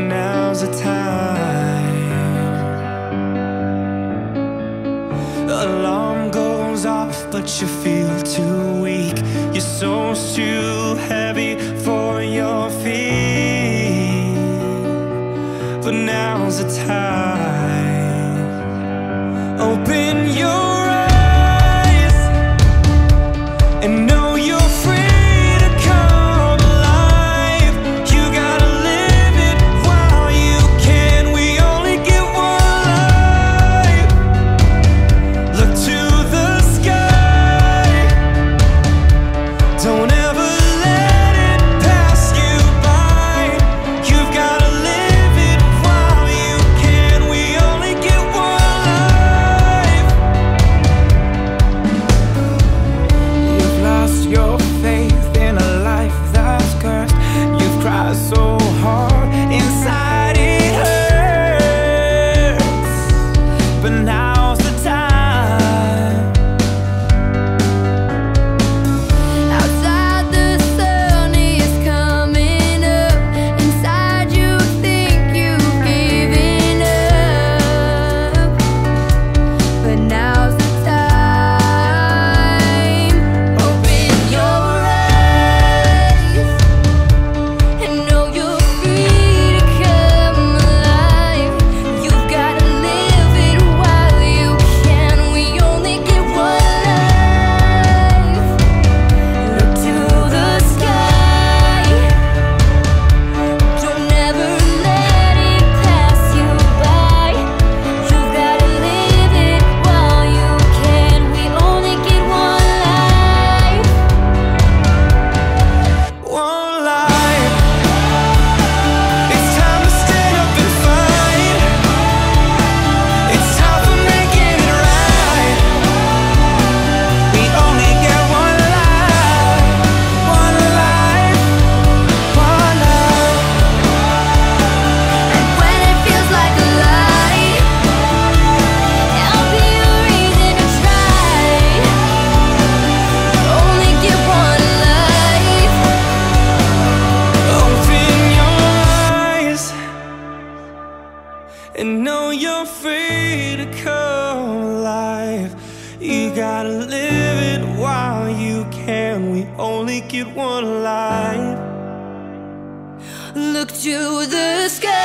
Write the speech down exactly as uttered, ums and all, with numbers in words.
now's the time. Alarm goes off, but you feel too weak. Your soul's too heavy for your feet. But now's the time. Open your eyes and know you're free. So hard inside, it hurts, but now's the time. Outside the sun is coming up. Inside you think you've given up, but now's the time. Open your eyes and know you're free to come alive. You've gotta live it while you can. We only get one life. Look to the sky. Don't ever let it pass you by. You've gotta live it while you can. We only get one life. One life. It's time to stand up and fight. It's time for making it right. We only get one life. One life. One life. And when it feels like a lie, I'll be your reason to try. Only get one life. Open your eyes and know you're free to come alive. You gotta live it while you can. We only get one life. Look to the sky.